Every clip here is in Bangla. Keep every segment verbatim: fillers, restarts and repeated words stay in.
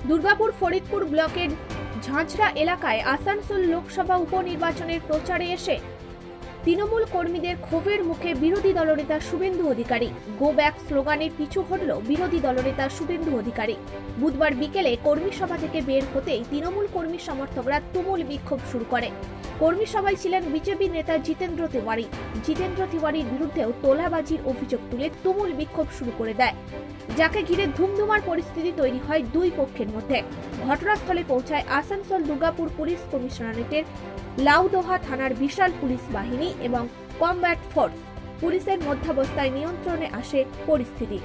দুর্গাপুর ফরিদপুর ব্লকের ঝাঁঝরা এলাকায় আসানসোল লোকসভা উপনির্বাচনের প্রচারে এসে তৃণমূল কর্মীদের ক্ষোভের মুখে বিরোধী দলনেতা শুভেন্দু অধিকারী। গো ব্যাক স্লোগানে পিছু হটল বিরোধী দলনেতা শুভেন্দু অধিকারী। বুধবার বিকেলে কর্মী সভা থেকে বের হতেই তৃণমূল কর্মী সমর্থকরা তুমুল বিক্ষোভ শুরু করে। কর্মী সভায় ছিলেন বিজেপি নেতা জিতেন্দ্র তিওয়ারি। জিতেন্দ্র তিওয়ারির বিরুদ্ধেও তোলাবাজির অভিযোগ তুলে তুমুল বিক্ষোভ শুরু করে দেয়, যাকে ঘিরে ধুমধুমার পরিস্থিতি তৈরি হয় দুই পক্ষের মধ্যে। ঘটনাস্থলে পৌঁছায় আসানসোল দুর্গাপুর পুলিশ কমিশনারেটের লাউদোহা থানার বিশাল পুলিশ বাহিনী এবং কমব্যাট ফোর্স। পুলিশের মধ্যাবস্থায় নিয়ন্ত্রণে আসে পরিস্থিতি।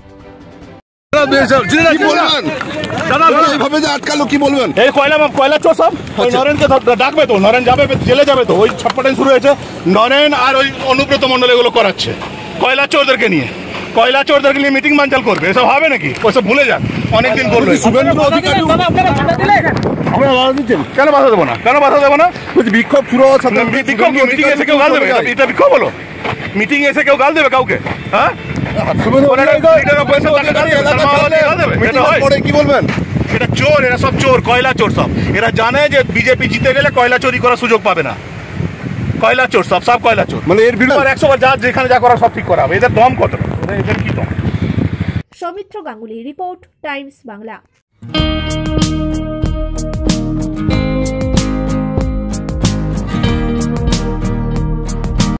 আটকালো কি বলবেন? এই কয়লা কয়লা চোর সব নরেনকে ডাকবে তো, নরেন যাবে জেলে যাবে তো, ওই ছটপটাই শুরু হয়েছে। নরেন আর ওই অনুব্রত মন্ডল এগুলো করাচ্ছে কয়লা চোরদেরকে নিয়ে, কয়লা চোরদেরকে নিয়ে মিটিং বানচাল করবে। এসব হবে নাকি? ওইসব ভুলে যান, অনেকদিন করলো। শুভেন্দু অধিকারী কেন বাধা দেবো না? কেন বাধা দেবো না? বিক্ষোভ শুরু হওয়ার সাথে বিক্ষোভ মিটিং এসে কেউ গাল দেবে? এটা বিক্ষোভ হলো? মিটিং এসে কেউ গাল দেবে কাউকে? হ্যাঁ, কি বলবেন? এটা চোর, এরা সব চোর, কয়লা চোর সব। এরা জানে যে বিজেপি জিতে গেলে কয়লা চুরি করার সুযোগ পাবে না। কয়লা চোর সব, সব কয়লা চোর। মানে এর বিরুদ্ধে একশো বার যা যেখানে যা করার সব ঠিক করা হবে। এদের দম কত? এদের কি দম? Soumitra Ganguly report, Times Bangla.